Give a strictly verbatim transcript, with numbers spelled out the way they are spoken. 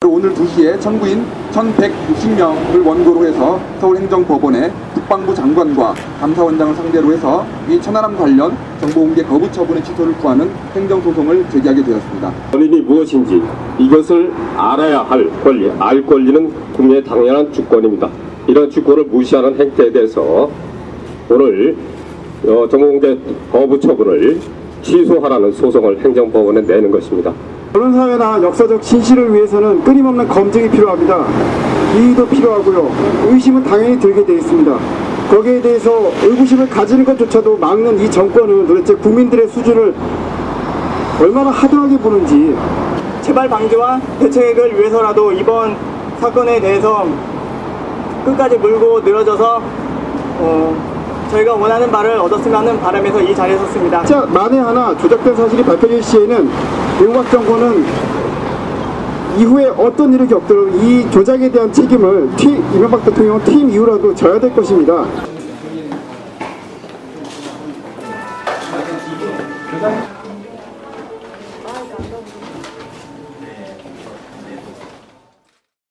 오늘 두 시에 청구인 천백육십 명을 원고로 해서 서울행정법원에 국방부 장관과 감사원장을 상대로 해서 이 천안함 관련 정보공개 거부 처분의 취소를 구하는 행정소송을 제기하게 되었습니다. 원인이 무엇인지 이것을 알아야 할 권리, 알 권리는 국민의 당연한 주권입니다. 이런 주권을 무시하는 행태에 대해서 오늘 어, 정보공개 거부 처분을 취소하라는 소송을 행정법원에 내는 것입니다. 언론사회나 역사적 진실을 위해서는 끊임없는 검증이 필요합니다. 이의도 필요하고요. 의심은 당연히 들게 되어 있습니다. 거기에 대해서 의구심을 가지는 것조차도 막는 이 정권은 도대체 국민들의 수준을 얼마나 하등하게 보는지. 재발 방지와 대책을 위해서라도 이번 사건에 대해서 끝까지 물고 늘어져서 어, 저희가 원하는 바를 얻었으면 하는 바람에서 이 자리에 섰습니다. 진짜 만에 하나 조작된 사실이 밝혀질 시에는 윤곽 정권은 이후에 어떤 일이 겪도록 이 조작에 대한 책임을 티, 이명박 대통령 퇴임 이후라도 져야 될 것입니다. 아,